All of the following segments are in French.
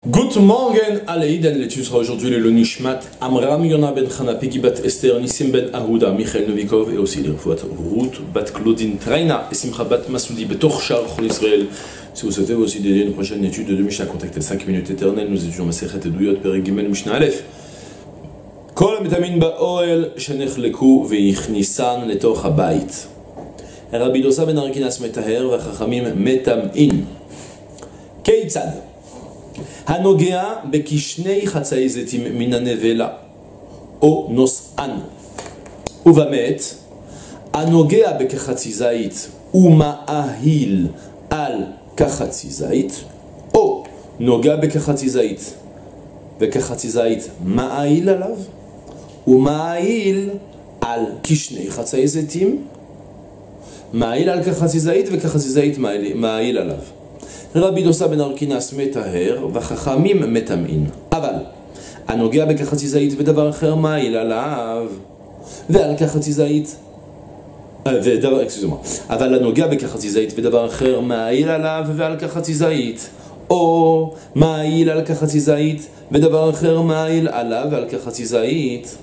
Good morning, Aleïden, l'étude sera aujourd'hui le Nishmat, Amram Yona ben Chana, Peggy bat Esther, Nissim ben Ahuda, Michael Novikov et aussi les Ruth bat Claudine Traina et Simcha bat Masoudi Betor Shar Chol Israël. Si vous souhaitez aussi dédier une prochaine étude de Mishnah, contactez 5 minutes éternelles, nous étudions Masechet Eduyot, Perek Gimel Mishnah Aleph. Kol המתאמין באוהל שנחלקו והכניסן לתוך הבית. רבי דוסה בן ארקינס מטהר והחכמים מטמאים. כיצד? הנוגע בכשני חצאי זיתים מן הנבלה או נושאן ובמת הנוגע בכחצי זית ומאהיל על כחצי זית או נוגע בכחצי זית וכחצי זית מאהיל עליו ומאהיל על כשני חצאי זיתים מאהיל על כחצי זית וכחצי זית מאהיל עליו. רבי דוסה בן ארקינס מטהר וחכמים מטמאים. אבל הנוגע בכחצי זית ודבר אחר מאהיל עליו ועל כחצי זית אבל הנוגע בכחצי זית ודבר אחר מאהיל עליו ועל כחצי זית או מאהיל על כחצי זית ודבר אחר מאהיל עליו ועל כחצי זית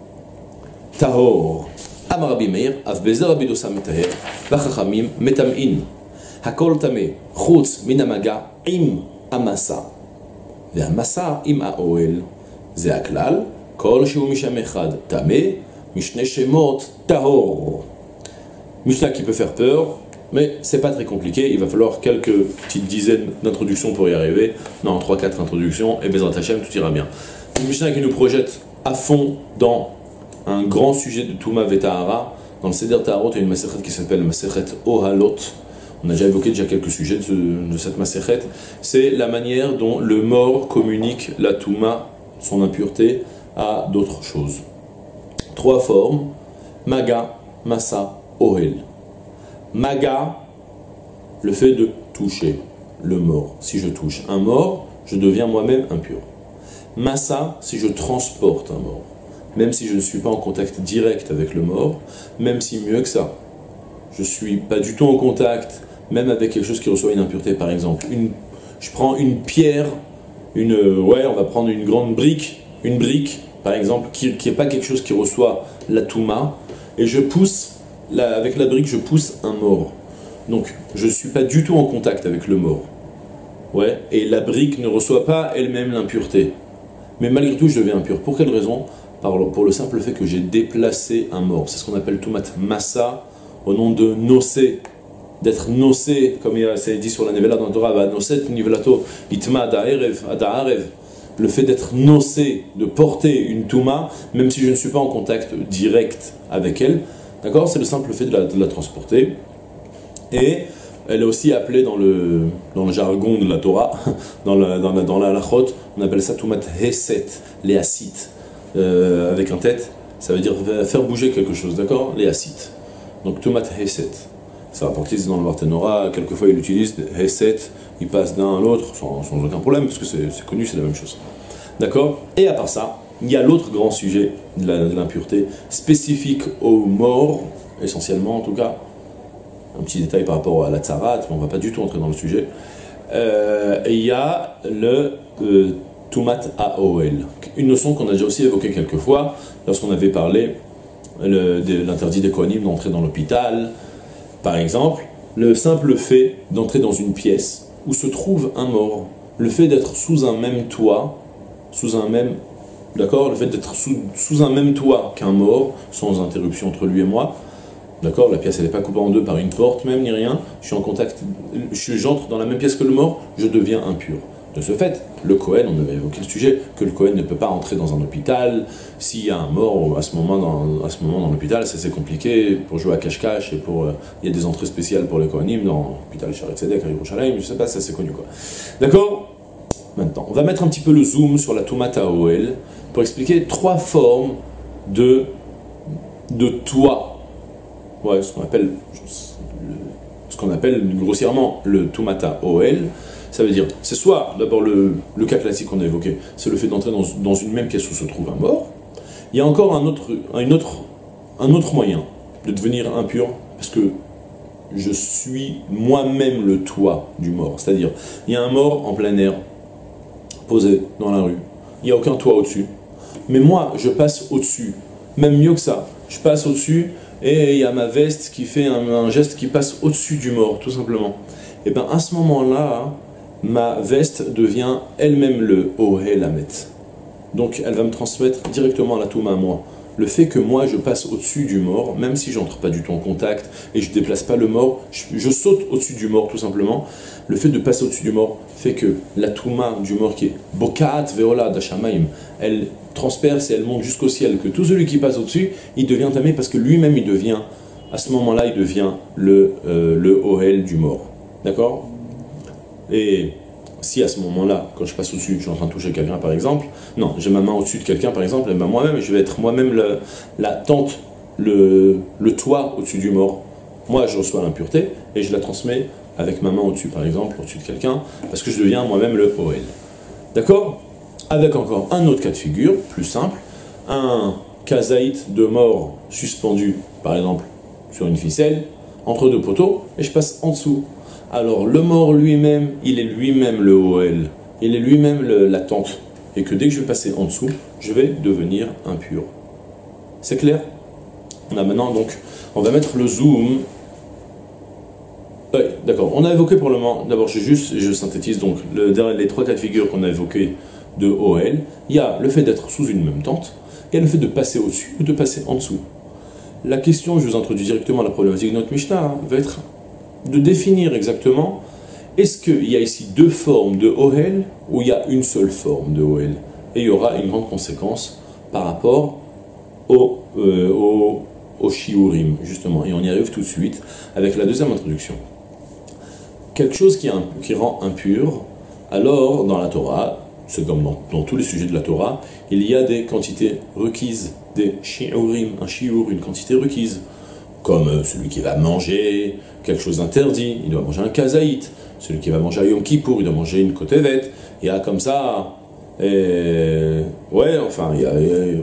טהור. אמר רבי מאיר אף בזה רבי דוסה מטהר וחכמים מטמאים. הכל טמא חוץ מן המגע עם המסע והמסע עם האוהל. זה הכלל, כל שהוא משם אחד טמא, משני שמות טהור. Mishnah qui peut faire peur, mais c'est pas très compliqué, il va falloir quelques petites dizaines d'introductions pour y arriver. Non, 3-4 introductions, et Bezrat Hashem, tout ira bien. Une Mishnah qui nous projette à fond dans un grand sujet de Touma Vetahara. Dans le Seder Taharot, il y a une Masechet qui s'appelle Masechet Ohalot. On a déjà évoqué quelques sujets de cette Masechet. C'est la manière dont le mort communique la Touma, son impureté, à d'autres choses. 3 formes, Maga, Massa, Ohel. Maga, le fait de toucher le mort. Si je touche un mort, je deviens moi-même impur. Massa, si je transporte un mort. Même si je ne suis pas en contact direct avec le mort, même si mieux que ça, je ne suis pas du tout en contact, même avec quelque chose qui reçoit une impureté, par exemple. Je prends une pierre, on va prendre une grande brique, une brique, par exemple, qui n'est pas quelque chose qui reçoit la touma, et je pousse, avec la brique, je pousse un mort. Donc, je ne suis pas du tout en contact avec le mort. Ouais, et la brique ne reçoit pas elle-même l'impureté. Mais malgré tout, je deviens impur. Pour quelle raison? Pour le simple fait que j'ai déplacé un mort. C'est ce qu'on appelle Toumat Massa, au nom de nocé, d'être nocé, comme c'est dit sur la Nevela dans la Torah, noset nivelato itma ada'arev, le fait d'être nocé, de porter une Touma, même si je ne suis pas en contact direct avec elle, d'accord, c'est le simple fait de la transporter. Et elle est aussi appelée dans le jargon de la Torah, dans la halachot, on appelle ça Toumat Heset, les Hassites, avec un tête, ça veut dire faire bouger quelque chose, d'accord, les Hassites. Donc Toumat Heset. Ça rapporte dans le Barthénora, quelquefois il utilise Heset, il passe d'un à l'autre sans aucun problème, parce que c'est connu, c'est la même chose. D'accord? Et à part ça, il y a l'autre grand sujet de l'impureté, spécifique aux morts, essentiellement en tout cas. Un petit détail par rapport à la tzarat, mais on ne va pas du tout entrer dans le sujet. Et il y a le Toumat Aoel, une notion qu'on a déjà aussi évoquée quelques fois, lorsqu'on avait parlé de l'interdit des Kohanim d'entrer dans l'hôpital. Par exemple, le simple fait d'entrer dans une pièce où se trouve un mort, le fait d'être sous un même toit, d'accord, le fait d'être sous un même toit qu'un mort, sans interruption entre lui et moi, d'accord, la pièce elle n'est pas coupée en deux par une porte même ni rien, je suis en contact, j'entre dans la même pièce que le mort, je deviens impur. De ce fait, le Kohen, on avait évoqué le sujet, que le Kohen ne peut pas entrer dans un hôpital. S'il y a un mort à ce moment dans l'hôpital, c'est compliqué pour jouer à cache-cache et il y a des entrées spéciales pour les Kohanim dans l'hôpital Sharet Tzedek à Yerushalayim, je sais pas, ça c'est connu quoi. D'accord? Maintenant, on va mettre un petit peu le zoom sur la Toumat Aoel pour expliquer 3 formes de toit. Ouais, ce qu'on appelle grossièrement le Toumat Aoel. Ça veut dire, c'est soit, d'abord le cas classique qu'on a évoqué, c'est le fait d'entrer dans une même pièce où se trouve un mort. Il y a encore un autre moyen de devenir impur, parce que je suis moi-même le toit du mort. C'est-à-dire, il y a un mort en plein air. posé dans la rue. Il n'y a aucun toit au-dessus. Mais moi, je passe au-dessus. Même mieux que ça. Je passe au-dessus et il y a ma veste qui fait un geste qui passe au-dessus du mort, tout simplement. Et bien à ce moment-là, ma veste devient elle-même le Ohel Hamet. Donc elle va me transmettre directement la Touma à moi. Le fait que moi je passe au-dessus du mort, même si j'entre pas du tout en contact et je déplace pas le mort, je saute au-dessus du mort tout simplement. Le fait de passer au-dessus du mort fait que la Touma du mort qui est Bokat Veola Dashamaim, elle transperce et elle monte jusqu'au ciel, que tout celui qui passe au-dessus, il devient tamé parce que lui-même il devient, à ce moment-là, il devient le Ohel du mort. D'accord? Et si à ce moment-là, quand je passe au-dessus, je suis en train de toucher quelqu'un par exemple, non, j'ai ma main au-dessus de quelqu'un par exemple, et ben moi-même, je vais être moi-même la tente, le toit au-dessus du mort. Moi, je reçois l'impureté et je la transmets avec ma main au-dessus par exemple, au-dessus de quelqu'un, parce que je deviens moi-même le Ohel. D'accord? Avec encore un autre cas de figure, plus simple, un kazaït de mort suspendu, par exemple, sur une ficelle, entre deux poteaux, et je passe en dessous. Alors le mort lui-même, il est lui-même le Ohel, il est lui-même la tente, et que dès que je vais passer en dessous, je vais devenir impur. C'est clair? On a maintenant donc, on va mettre le zoom. Ouais, d'accord, on a évoqué pour le moment, d'abord je synthétise donc les trois cas de figure qu'on a évoqués de Ohel. Il y a le fait d'être sous une même tente, il y a le fait de passer au-dessus ou de passer en dessous. La question, je vous introduis directement à la problématique de notre Mishnah, va être de définir exactement, est-ce qu'il y a ici deux formes de Ohel ou il y a une seule forme de Ohel? Et il y aura une grande conséquence par rapport au Shiurim, justement. Et on y arrive tout de suite avec la deuxième introduction. Quelque chose qui rend impur, alors dans la Torah, c'est comme dans tous les sujets de la Torah, il y a des quantités requises, des shiurim, un shiur, une quantité requise, comme celui qui va manger quelque chose d'interdit, il doit manger un kazaït, celui qui va manger un Yom Kippour, il doit manger une kotevet, il y a comme ça, ouais, enfin, il y a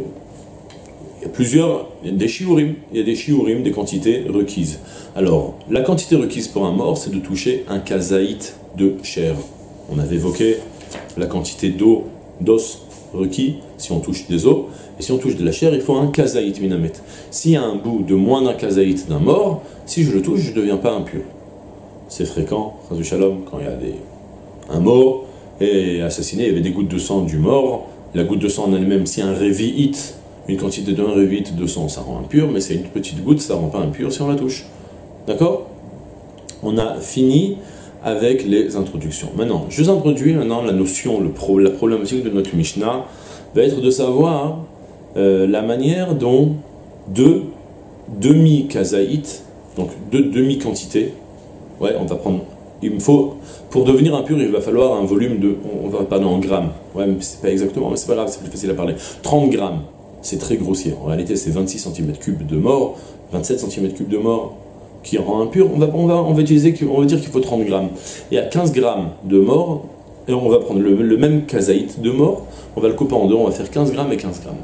plusieurs, il y a des shiurim, des quantités requises. Alors, la quantité requise pour un mort, c'est de toucher un kazaït de chair. On avait évoqué la quantité d'os requis, si on touche des os, et si on touche de la chair, il faut un kazaït minamet. S'il y a un bout de moins d'un kazaït d'un mort, si je le touche, je ne deviens pas impur. C'est fréquent, Chazou Shalom, quand il y a un mort et assassiné, il y avait des gouttes de sang du mort. La goutte de sang en elle-même, si un révi'it, une quantité de 1 révi'it de sang, ça rend impur, mais c'est une petite goutte, ça ne rend pas impur si on la touche. D'accord? On a fini avec les introductions. Maintenant, je vous introduis maintenant la notion, la problématique de notre Mishnah va être de savoir la manière dont deux demi-kazaït, donc deux demi-quantités, ouais, on va prendre, il me faut, pour devenir impur, il va falloir un volume de, on va parler en grammes, ouais, mais c'est pas exactement, mais c'est pas grave, c'est plus facile à parler, 30 grammes, c'est très grossier, en réalité c'est 26 cm3 de mort, 27 cm3 de mort, qui rend impur, on va dire qu'il faut 30 grammes. Il y a 15 grammes de mort, et on va prendre le même kazaït de mort, on va le couper en deux, on va faire 15 grammes et 15 grammes.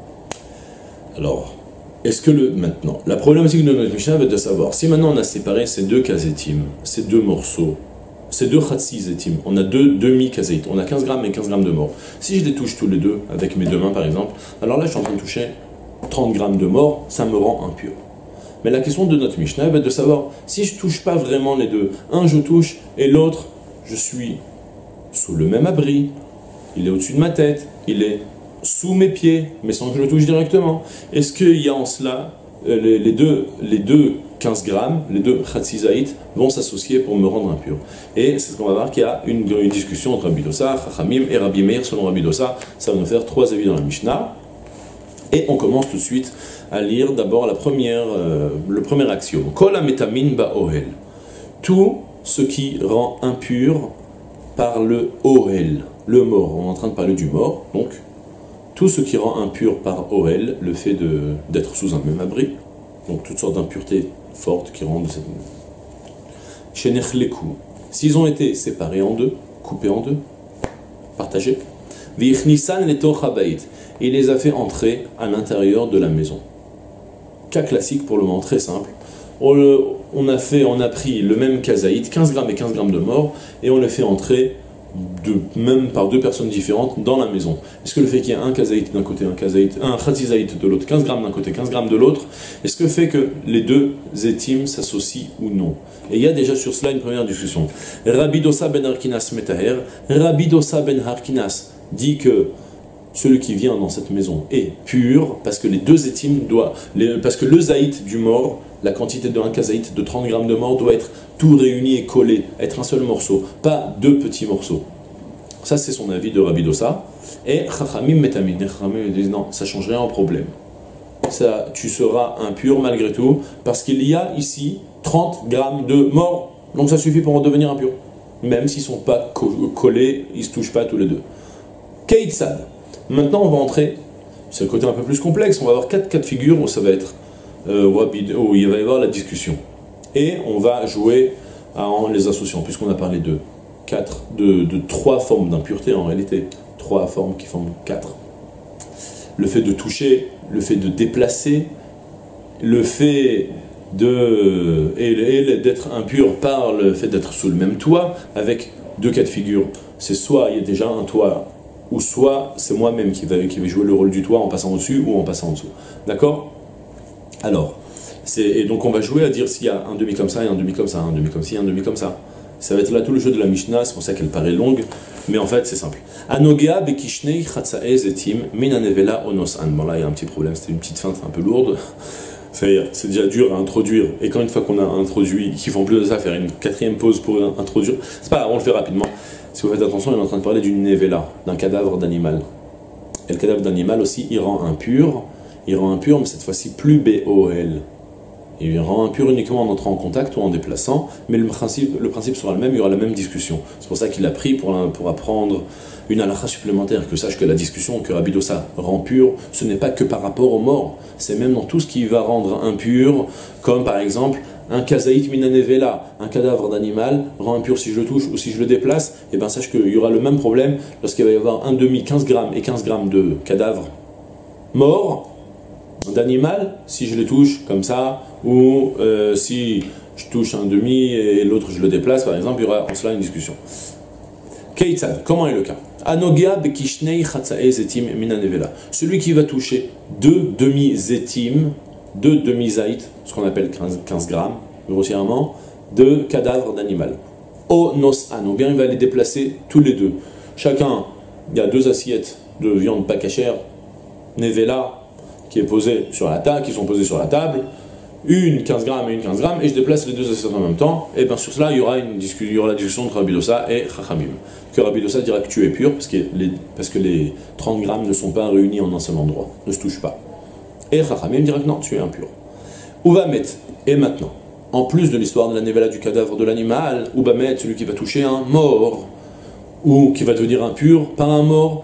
Alors, est-ce que maintenant, la problématique de notre Mishnah va être de savoir, si maintenant on a séparé ces deux kazetim, ces deux morceaux, ces deux khatsi-zetim, on a deux demi-kazaït, on a 15 grammes et 15 grammes de mort. Si je les touche tous les deux, avec mes deux mains par exemple, alors là je suis en train de toucher 30 grammes de mort, ça me rend impur. Mais la question de notre Mishnah va être de savoir, si je ne touche pas vraiment les deux, un je touche et l'autre, je suis sous le même abri, il est au-dessus de ma tête, il est sous mes pieds, mais sans que je le touche directement. Est-ce qu'il y a en cela, les deux 15 grammes, les deux khatzizaït vont s'associer pour me rendre impur? Et c'est ce qu'on va voir qu'il y a une discussion entre Rabbi Dossa, Chachamim et Rabbi Meir. Selon Rabbi Dossa, ça va nous faire 3 avis dans la Mishnah. Et on commence tout de suite à lire d'abord le premier axiome. Kol ha-metamin ba-ohel. Tout ce qui rend impur par le ohel, le mort. On est en train de parler du mort, donc tout ce qui rend impur par ohel, le fait d'être sous un même abri, donc toutes sortes d'impuretés fortes qui rendent cette... Shenechleku. S'ils ont été séparés en deux, coupés en deux, partagés, Vichnisan letoch habayit. Il les a fait entrer à l'intérieur de la maison. Cas classique pour le moment, très simple. On a pris le même kazaït, 15 grammes et 15 grammes de mort, et on les fait entrer même par deux personnes différentes dans la maison. Est-ce que le fait qu'il y ait un kazaït d'un côté, un khatzizaït de l'autre, 15 grammes d'un côté, 15 grammes de l'autre, est-ce que le fait que les deux étim s'associent ou non? Et il y a déjà sur cela une première discussion. Rabbi Dosa ben Harkinas Metaher, Rabbi Dosa ben Harkinas dit que celui qui vient dans cette maison est pur parce que les deux étimes parce que le zaït du mort, la quantité de un kazaït de 30 grammes de mort doit être tout réuni et collé, être un seul morceau, pas deux petits morceaux. Ça c'est son avis de Rabbi Dosa. Et Chachamim Metamin, les Chachamim disent non, ça change rien au problème. Ça, tu seras impur malgré tout parce qu'il y a ici 30 grammes de mort, donc ça suffit pour en devenir impur. Même s'ils ne sont pas collés, ils ne se touchent pas tous les deux. Keïtsad. Maintenant, on va entrer, c'est le côté un peu plus complexe, on va avoir 4 cas de figure où ça va être, où il va y avoir la discussion. Et on va jouer en les associant, puisqu'on a parlé de 3 formes d'impureté en réalité, 3 formes qui forment 4. Le fait de toucher, le fait de déplacer, le fait d'être impur par le fait d'être sous le même toit, avec 2 cas de figure. C'est soit il y a déjà un toit, ou soit c'est moi-même qui vais jouer le rôle du toit en passant au-dessus ou en passant en dessous. D'accord? Alors, et donc on va jouer à dire s'il y a un demi comme ça et un demi comme ça, un demi comme ci, un demi comme ça. Ça va être là tout le jeu de la Mishnah, c'est pour ça qu'elle paraît longue, mais en fait c'est simple. Anogea bekishnei chatsae zetim minanevela onos an. Bon là il y a un petit problème, c'était une petite feinte un peu lourde. C'est déjà dur à introduire, et quand une fois qu'on a introduit, qu'ils font plus de ça, faire une 4e pause pour introduire, c'est pas grave, on le fait rapidement. Si vous faites attention, il est en train de parler d'une nevela, d'un cadavre d'animal. Et le cadavre d'animal aussi, il rend impur, mais cette fois-ci plus B-O-L. Il rend impur uniquement en entrant en contact ou en déplaçant, mais le principe sera le même, il y aura la même discussion. C'est pour ça qu'il a pris pour apprendre une halakha supplémentaire, que sache que la discussion que Rabbi Dosa rend pure, ce n'est pas que par rapport aux morts, c'est même dans tout ce qui va rendre impur, comme par exemple un kazaït minanevela, un cadavre d'animal, rend impur si je le touche ou si je le déplace, et bien sache qu'il y aura le même problème lorsqu'il va y avoir un demi 15 grammes et 15 grammes de cadavre mort d'animal, si je les touche comme ça, ou si je touche un demi et l'autre je le déplace par exemple, il y aura en cela une discussion. Keitzad, comment est le cas? Anogea bekishnei chatsae zetim minanevela. Celui qui va toucher 2 demi-zetim, 2 demi-zaït, ce qu'on appelle 15 grammes, grossièrement, de cadavres d'animal. O nos an, ou bien il va les déplacer tous les deux. Chacun, il y a 2 assiettes de viande pas cachère, nevela, qui sont posées sur la table, une 15 grammes et une 15 grammes, et je déplace les 2 assiettes en même temps, et bien sur cela, il y aura la discussion entre Rabbi Dosa et Chachamim. Que Rabbi Dosa dira que tu es pur, parce que les 30 grammes ne sont pas réunis en un seul endroit, ne se touchent pas. Et Chachamim dira que non, tu es impur. Ubamet, et maintenant, en plus de l'histoire de la nevela du cadavre de l'animal, Ubamet, celui qui va toucher un mort, ou qui va devenir impur par un mort,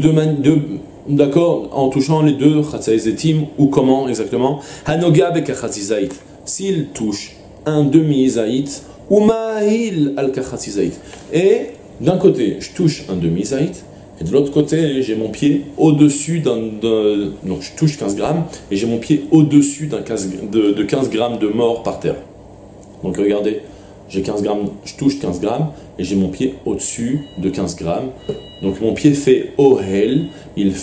d'accord, en touchant les 2 chatsae zetim, ou comment exactement? Hanoga bekachatzizaït, s'il touche un demi-zaït, ou ma'il al-kachatzizaït. Et d'un côté, je touche un demi-zaït, et de l'autre côté, j'ai mon pied au-dessus donc je touche 15 grammes, et j'ai mon pied au-dessus de 15 grammes de mort par terre. Donc regardez, j'ai 15 grammes, je touche 15 grammes, et j'ai mon pied au-dessus de 15 grammes. Donc mon pied fait ohel, il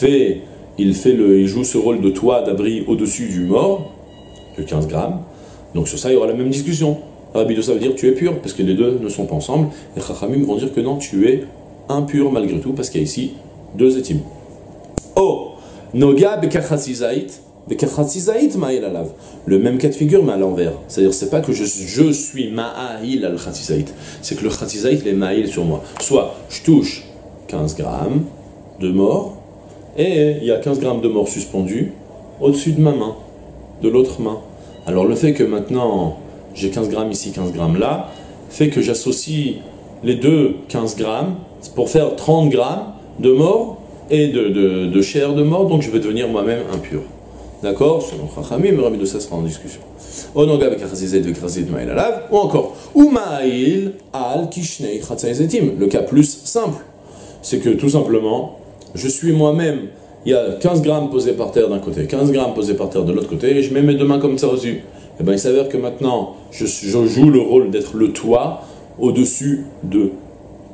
joue ce rôle de toit, d'abri au-dessus du mort, de 15 grammes. Donc sur ça, il y aura la même discussion. Rabbi Dosa va dire tu es pur, parce que les deux ne sont pas ensemble, et Chachamim vont dire que non, tu es impur malgré tout, parce qu'il y a ici 2 étimes. Oh, noga bekachatzizaït, bekachatzizaït ma'il alav. Le même cas de figure, mais à l'envers. C'est-à-dire, c'est pas que je suis ma'il al chatzizaït, c'est que le chatzizaït est ma'il sur moi. Soit je touche 15 grammes de mort, et il y a 15 grammes de mort suspendus au-dessus de ma main, de l'autre main. Alors le fait que maintenant j'ai 15 grammes ici, 15 grammes là, fait que j'associe les 2 15 grammes pour faire 30 grammes de mort et de chair de mort, donc je vais devenir moi-même impur. D'accord? Selon Chachamim, Rabbi Dosa sera en discussion. Onoga bekachazizet vekrazit ma'il alav, ou encore, ou ma'il al kishnei chatzaezetim. Le cas plus simple, c'est que tout simplement, je suis moi-même, il y a 15 grammes posés par terre d'un côté, 15 grammes posés par terre de l'autre côté, et je mets mes 2 mains comme ça au-dessus. Et bien il s'avère que maintenant, je joue le rôle d'être le toit au-dessus de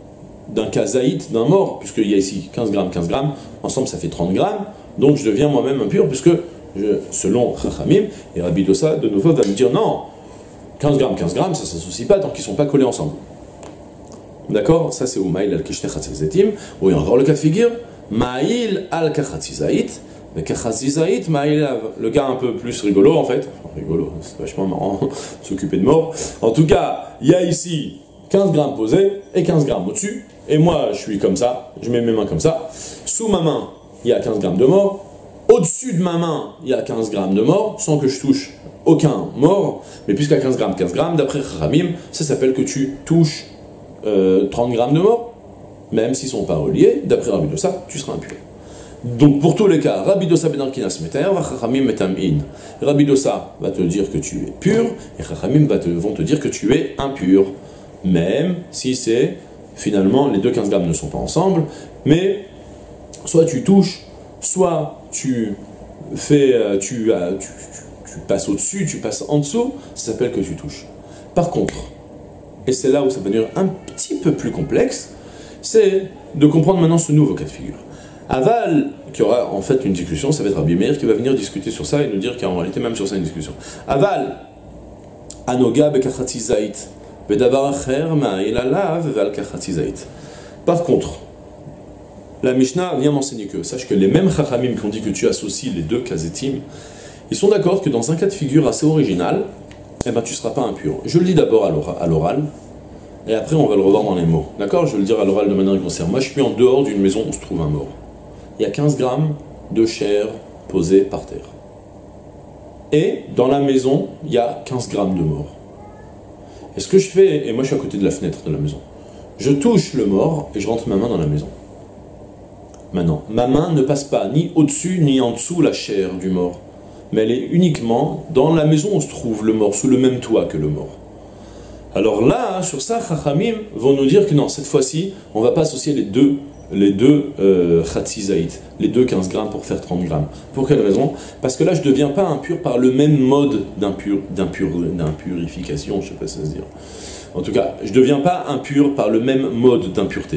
d'un kazaït, d'un mort, puisqu'il y a ici 15 grammes, ensemble ça fait 30 grammes, donc je deviens moi-même impur, puisque selon Chachamim, et Rabbi Dosa, de nouveau, va me dire non, 15 grammes, ça ne s'associe pas tant qu'ils ne sont pas collés ensemble. D'accord? Ça c'est Umaïl al-Kishne Chatzizaïtim, où il y a encore le cas de figure, Maïl al-Kachatzizaït, le Kachatzizaït, Maïl, le gars un peu plus rigolo en fait, rigolo, c'est vachement marrant de s'occuper de mort. En tout cas, il y a ici 15 grammes posés et 15 grammes au-dessus, et moi je suis comme ça, je mets mes mains comme ça, sous ma main il y a 15 grammes de mort, au-dessus de ma main il y a 15 grammes de mort, sans que je touche aucun mort, mais puisqu'il y a 15 grammes, d'après Chachamim, ça s'appelle que tu touches 30 grammes de mort, même s'ils ne sont pas reliés, d'après Rabbi Dosa, tu seras impur. Donc pour tous les cas, Rabbi Dosa ben Arkinas meter, Chachamim metam'in. Rabbi Dosa va te dire que tu es pur, et Chachamim vont te dire que tu es impur, même si c'est finalement les deux 15 grammes ne sont pas ensemble, mais soit tu touches, soit tu fais, tu passes au-dessus, tu passes en dessous, ça s'appelle que tu touches. Par contre, et c'est là où ça va devenir un petit peu plus complexe, c'est de comprendre maintenant ce nouveau cas de figure. Aval, qui aura en fait une discussion, ça va être Rabbi Meir qui va venir discuter sur ça et nous dire qu'il y a en réalité même sur ça une discussion. Aval, Anoga bekachatzi zait, bedavar acher ma'il alav ve'al kachatzi zait. Par contre, la Mishnah vient m'enseigner que, sache que les mêmes chachamim qui ont dit que tu associes les deux kazetim, ils sont d'accord que dans un cas de figure assez original, eh ben, tu ne seras pas impur. Je le dis d'abord à l'oral, et après on va le revoir dans les mots. D'accord? Je vais le dire à l'oral de manière grossière. Moi je suis en dehors d'une maison où se trouve un mort. Il y a 15 grammes de chair posée par terre. Et dans la maison, il y a 15 grammes de mort. Et ce que je fais, et moi je suis à côté de la fenêtre de la maison, je touche le mort et je rentre ma main dans la maison. Maintenant, ma main ne passe pas ni au-dessus ni en dessous la chair du mort, mais elle est uniquement dans la maison où se trouve le mort, sous le même toit que le mort. Alors là, sur ça, Chachamim vont nous dire que non, cette fois-ci, on ne va pas associer les deux Chatzizaït, les deux 15 grammes pour faire 30 grammes. Pour quelle raison? Parce que là, je ne deviens pas impur par le même mode d'impurification, je ne sais pas si ça se dire. En tout cas, je ne deviens pas impur par le même mode d'impureté.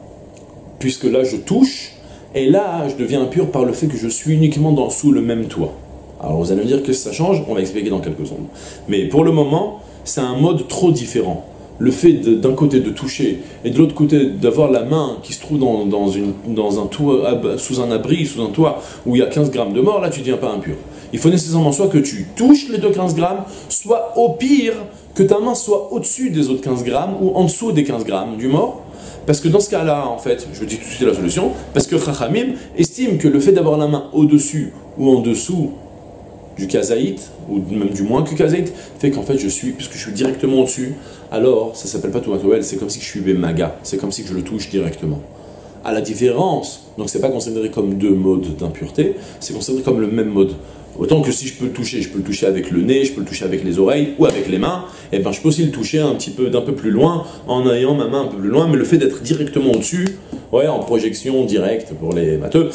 Puisque là, je touche, et là, je deviens impur par le fait que je suis uniquement sous le même toit. Alors vous allez me dire que ça change, on va expliquer dans quelques secondes. Mais pour le moment, c'est un mode trop différent. Le fait d'un côté de toucher et de l'autre côté d'avoir la main qui se trouve dans un toit, sous un abri, sous un toit où il y a 15 grammes de mort, là tu ne deviens pas impur. Il faut nécessairement soit que tu touches les deux 15 grammes, soit au pire que ta main soit au-dessus des autres 15 grammes ou en dessous des 15 grammes du mort. Parce que dans ce cas-là, en fait, je vous dis tout de suite la solution, parce que Chachamim estime que le fait d'avoir la main au-dessus ou en dessous du kazaït, ou même du moins que kazaït, fait qu'en fait puisque je suis directement au-dessus, alors ça s'appelle pas Tomatowel, c'est comme si je suis Bemaga, c'est comme si je le touche directement. À la différence, donc c'est pas considéré comme deux modes d'impureté, c'est considéré comme le même mode. Autant que si je peux le toucher avec le nez, je peux le toucher avec les oreilles ou avec les mains, et ben je peux aussi le toucher d'un peu plus loin, en ayant ma main un peu plus loin, mais le fait d'être directement au-dessus, ouais, en projection directe pour les matheux,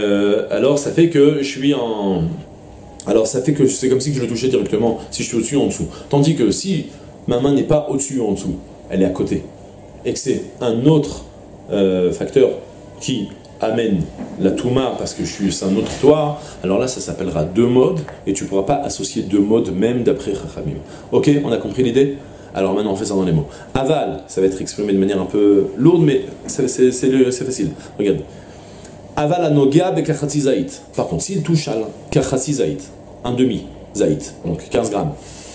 alors ça fait que je suis en... Alors ça fait que c'est comme si je le touchais directement, si je suis au-dessus ou en dessous. Tandis que si ma main n'est pas au-dessus ou en dessous, elle est à côté, et que c'est un autre facteur qui amène la Touma parce que c'est un autre toit, alors là ça s'appellera deux modes, et tu ne pourras pas associer deux modes même d'après Chachamim. Ok, on a compris l'idée? Alors maintenant on fait ça dans les mots. Aval, ça va être exprimé de manière un peu lourde, mais c'est facile. Regarde. Aval anoga bekachatzi zaït. Par contre, s'il touche à kachatzi zaït, un demi zaït, donc 15 grammes,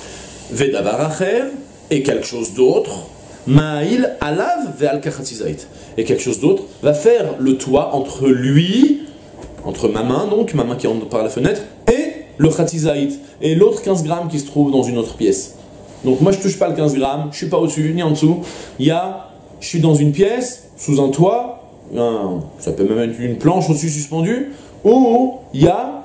vedavar acher, et quelque chose d'autre, ma'il alav ve'al kachatzi zaït, et quelque chose d'autre va faire le toit entre lui, entre ma main qui entre par la fenêtre, et le khatzi zaït, et l'autre 15 grammes qui se trouve dans une autre pièce. Donc moi je touche pas le 15 grammes, je suis pas au-dessus ni en dessous, je suis dans une pièce, sous un toit, ça peut même être une planche au-dessus suspendue, où il y a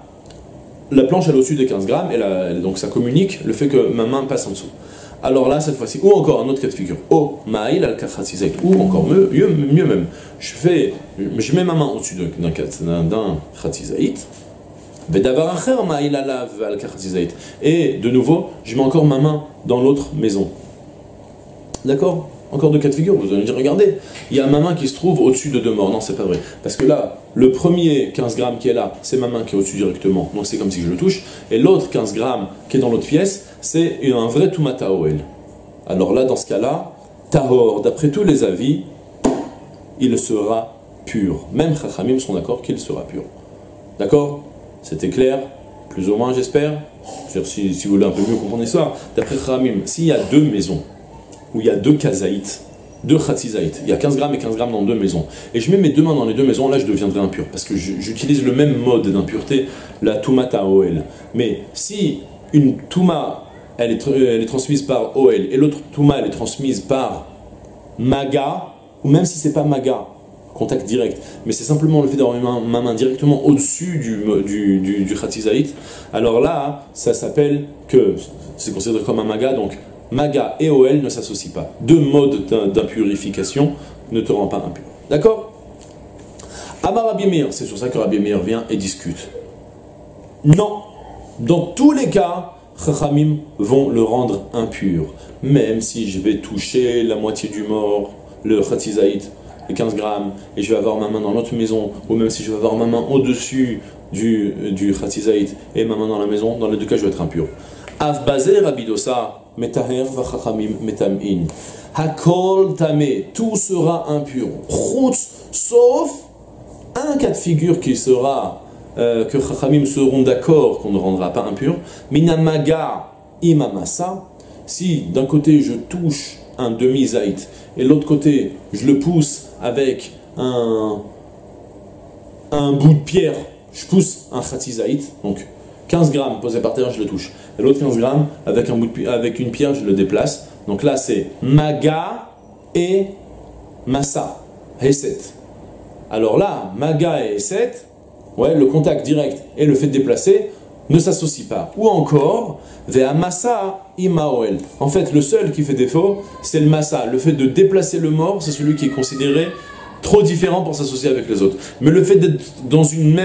la planche elle est au-dessus des 15 grammes, et donc ça communique le fait que ma main passe en dessous. Alors là, cette fois-ci, ou encore un autre cas de figure, ma'il al kachatzi zaït, ou encore mieux même, je mets ma main au-dessus d'un kachatzi zaït, vedavar acher ma'il alav al kachatzi zaït, et de nouveau, je mets encore ma main dans l'autre maison. D'accord? Encore deux cas de figure, vous allez me dire, regardez, il y a ma main qui se trouve au-dessus de deux morts. Non, c'est pas vrai. Parce que là, le premier 15 grammes qui est là, c'est ma main qui est au-dessus directement, donc c'est comme si je le touche. Et l'autre 15 grammes qui est dans l'autre pièce, c'est un vrai Tumata Oel. Alors là, dans ce cas-là, Tahor, d'après tous les avis, il sera pur. Même Chachamim sont d'accord qu'il sera pur. D'accord? C'était clair? Plus ou moins, j'espère. Si vous voulez un peu mieux comprendre l'histoire, d'après Chachamim, s'il y a deux maisons, où il y a deux kazaïtes, deux khatzizaïtes, il y a 15 grammes et 15 grammes dans deux maisons, et je mets mes deux mains dans les deux maisons, là je deviendrai impur, parce que j'utilise le même mode d'impureté, la Tumata Oel. Mais si une Touma, elle est transmise par Oel, et l'autre Touma, elle est transmise par Maga, ou même si c'est pas Maga, contact direct, mais c'est simplement le fait d'avoir ma main directement au-dessus du khatzizaït, alors là, ça s'appelle que, c'est considéré comme un Maga, donc Maga et OL ne s'associent pas. Deux modes d'impurification ne te rend pas impur. D'accord? Amar Rabbi Meir, c'est sur ça que Rabbi Meir vient et discute. Non, dans tous les cas, Chachamim vont le rendre impur. Même si je vais toucher la moitié du mort, le khatzizaït, les 15 grammes, et je vais avoir ma main dans l'autre maison, ou même si je vais avoir ma main au-dessus du khatzizaït et ma main dans la maison, dans les deux cas, je vais être impur. Av bazer Rabidosa, metaher vachachamim metam'in. Hakol tamé, tout sera impur. Sauf un cas de figure qui sera, que chachamim seront d'accord qu'on ne rendra pas impur. Minamaga imamasa, si d'un côté je touche un demi-zaït et de l'autre côté je le pousse avec un bout de pierre, je pousse un khatzizaït, donc 15 grammes posé par terre, je le touche. Et l'autre 15 grammes, avec une pierre, je le déplace. Donc là, c'est Maga et Massa, Hesset. Alors là, Maga et Hesset, ouais, le contact direct et le fait de déplacer ne s'associent pas. Ou encore, Vea Massa Imaoel. En fait, le seul qui fait défaut, c'est le Massa. Le fait de déplacer le mort, c'est celui qui est considéré trop différent pour s'associer avec les autres. Mais le fait d'être dans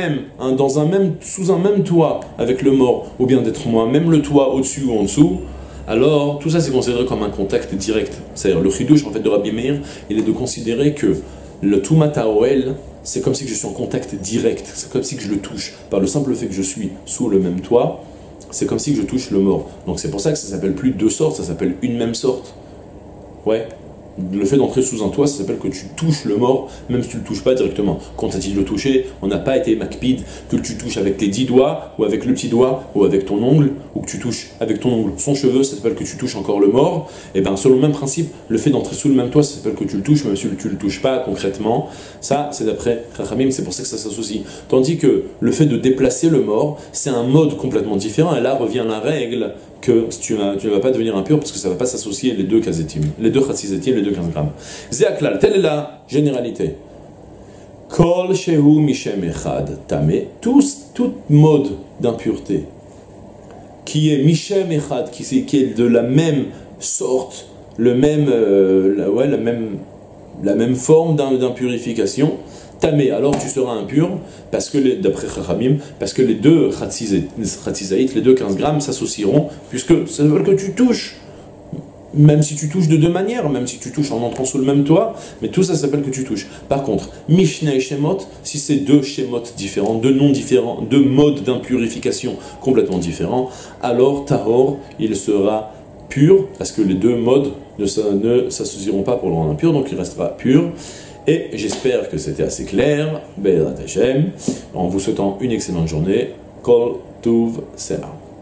sous un même toit avec le mort, ou bien d'être même le toit au-dessus ou en dessous, alors tout ça c'est considéré comme un contact direct. C'est-à-dire le chidouche en fait de Rabbi Meir, il est de considérer que le Tumata Oel, c'est comme si je suis en contact direct, c'est comme si je le touche. Par le simple fait que je suis sous le même toit, c'est comme si je touche le mort. Donc c'est pour ça que ça s'appelle plus deux sortes, ça s'appelle une même sorte. Ouais. Le fait d'entrer sous un toit, ça s'appelle que tu touches le mort, même si tu ne le touches pas directement. Quand tu as dit de le toucher, on n'a pas été makpid, que tu touches avec tes 10 doigts, ou avec le petit doigt, ou avec ton ongle, ou que tu touches avec ton ongle son cheveu, ça s'appelle que tu touches encore le mort. Et bien selon le même principe, le fait d'entrer sous le même toit, ça s'appelle que tu le touches, même si tu ne le touches pas concrètement. Ça, c'est d'après Chachamim, c'est pour ça que ça s'associe. Tandis que le fait de déplacer le mort, c'est un mode complètement différent, et là revient la règle que tu ne vas pas devenir impur parce que ça ne va pas s'associer les deux kazetim, les deux khatzizatim, les deux 15 grammes. Zéaklal, telle est la généralité. Kol shehu mishem echad tamé, toute mode d'impureté qui est mishem echad, qui est de la même sorte, la même forme d'impurification, tamé, alors tu seras impur, parce que d'après Chachamim, parce que les deux khatzizaït, les deux 15 grammes s'associeront, puisque ça veut dire que tu touches, même si tu touches de deux manières, même si tu touches en entrant sous le même toit, mais tout ça s'appelle que tu touches. Par contre, Mishneh et Shemot, si c'est deux Shemot différents, deux noms différents, deux modes d'impurification complètement différents, alors Tahor, il sera pur, parce que les deux modes ne s'associeront pas pour le rendre impur, donc il restera pur. Et j'espère que c'était assez clair. Be'ezrat Hashem, en vous souhaitant une excellente journée. Kol Tuv Sela.